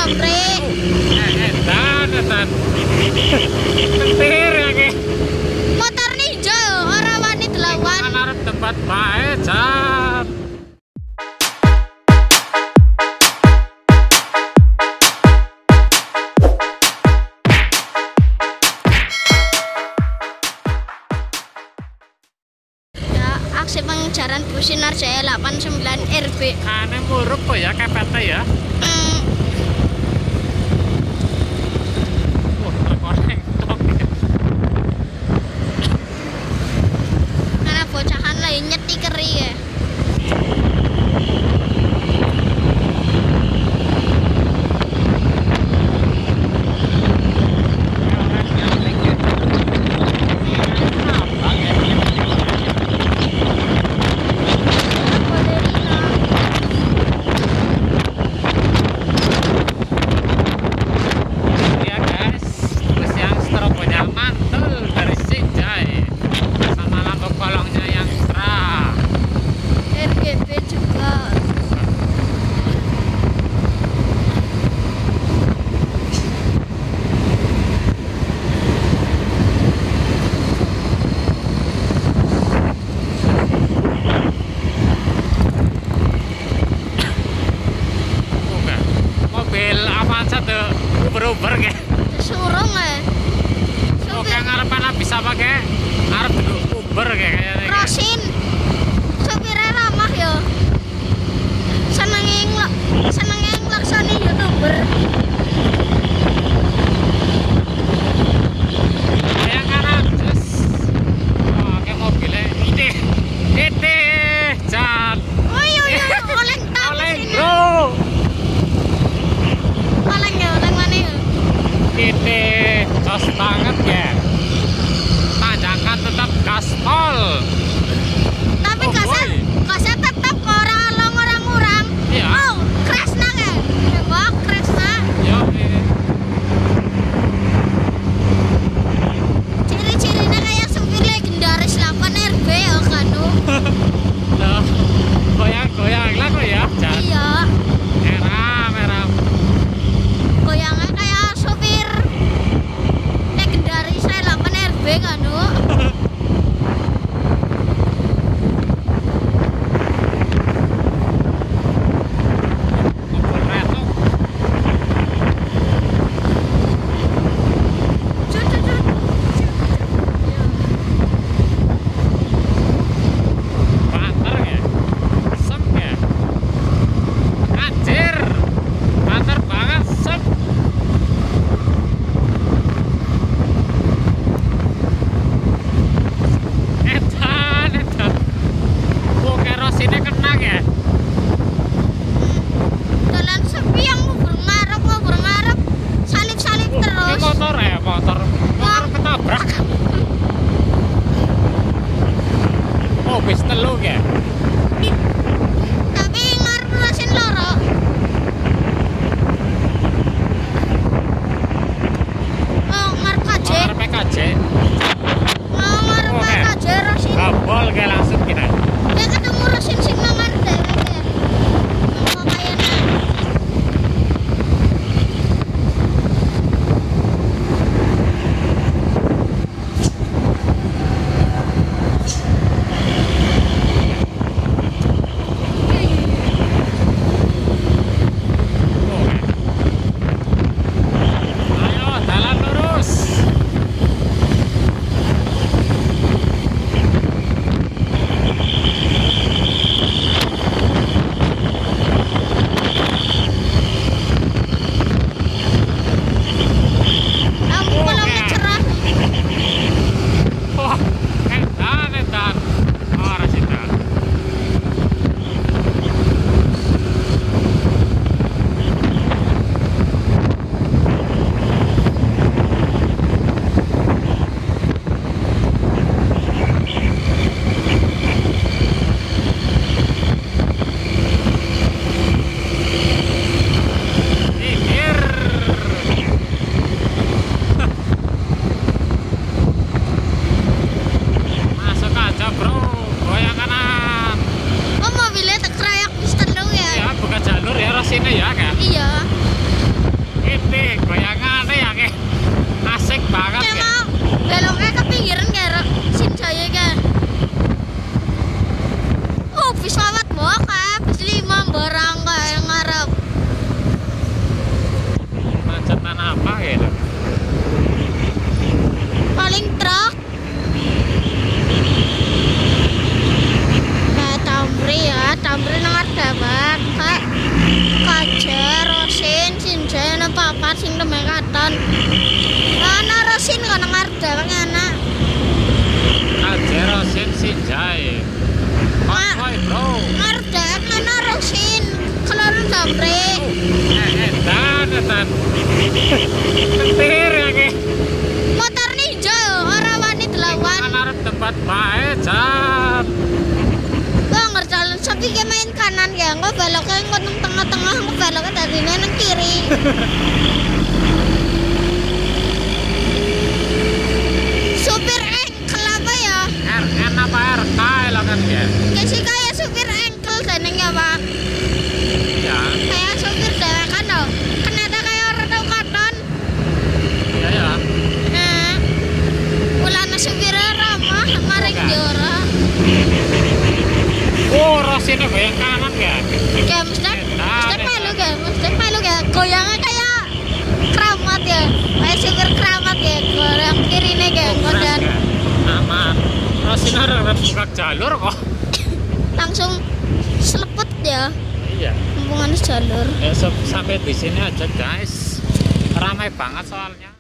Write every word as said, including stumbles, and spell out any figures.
Bre. Eh, edan, edan. Kentir ya ki. Motor ninja ora wani dilawan. Kan arep tempat bae, Jan. Ya, aksi pengejaran bus Sinar Jaya delapan sembilan R B. Ane muruk kok ya kepete ya. Hmm, Wah, terkoreng tok. karena bocahan lagi nyeti keri ya. Ya guys, bus yang strobonya mantul dari Sinjai sama lampu kolongnya yang cerah. R G B juga. Bukan. Mobil Avanza tuh uber-uber kayak. Surung ya. Oke ngarepan bisa pakai ngarep dulu Uber kayak kayaknya. Rosin. Supirnya ramah ya. Senengin lo, senengin laksani YouTuber. Kayak kanan terus. Oh, kayak mobilnya ini. Ini Jan. Oh iya iya, oleng tahu Oleng sini. bro. Oleng ya, oleng mana ya? Ini jos banget ya. Tanjakan tetap gaspol. Tapi Oh, gasnya, boy. gasnya tetap orang long orang orang. Iya. Oh, Kresna ya? Tembak Kresna. Yo, ini. Ciri-cirinya kayak supir legendaris delapan R B ya kan? Loh, goyang-goyang lah kok ya Jan. Iya. Eram, eram. Goyangnya kayak supir legendaris delapan R B kan? Ngobrol retok. Cut, cut, cut. Banter ya? Sem ya? Anjir! Banter banget, sem! Edan, edan. Oh, kerosine kena ya? Jalan sepi yang ngubur ngarep ngubur ngarep salip-salip Ini terus. motor ya, motor. Motor ketabrak. Oh, bis teluk ya? Tapi ngarep mesin loro. Oh, ngarep K J. Motor P K J. Oh, ngarep Oke. K J Rosin. Gabol kayak langsung kita. Ya ketemu Rosin sing mangan dewek ya. Nang kayaknya. Ayo, jalan lurus. Lampu kolongnya cerah. Wah, edan, edan. Oh, Rasita. Pikir. Masuk aja bro, goyang kanan. Oh, mobilnya tak kerayak bis tendung ya. Ya buka jalur ya rasine ya kan. Iya. ini goyangannya ya kayak asik banget Kayak ya. mau beloknya ke pinggiran kayak sin jaya kayak. Oh, bis lawat bokap, bis lima barang kayak ngarep. Macetan apa gitu? Paling truk. Nah, Tamri ya, Tamri nang Ardabat, Kak. Kajar, Rosin, Sinjay, ana papat sing tembe katon. Ana Rosin kok nang Ardabat ana. Kajerosin Sinjai. Konvoy bro. Ardabat ana Rosin, kelorong Tamri. Eh, edan, edan. Ketir ya ke. Motor ninja ora wani dilawan. Kan arep tempat bae, Jat. Gua ngerjalan sapi ke main kanan ya, gua beloknya nggo nang tengah-tengah, gua beloknya dari nang kiri. Supir engkel apa ya? R N apa R K lah kan ya? Kasih kayak supir engkel jeneng ya, Pak. Ya, Kayak supir dewekan loh. Kenapa kayak orang tau katon? ya ya. Nah, ulana supirnya ramah, maring Oke. diora. Oh, Rosinnya goyang kanan ya? Kayak mesti, mesti palu ya, mesti palu ya. Goyangnya kayak keramat ya, kayak supir keramat ya. Goyang kiri nih kayak ngodan. Aman. Rosinnya udah buka jalur kok. Langsung selepet ya, Iya. hubungan jalur. Ya, sampai di sini aja guys. Ramai banget soalnya.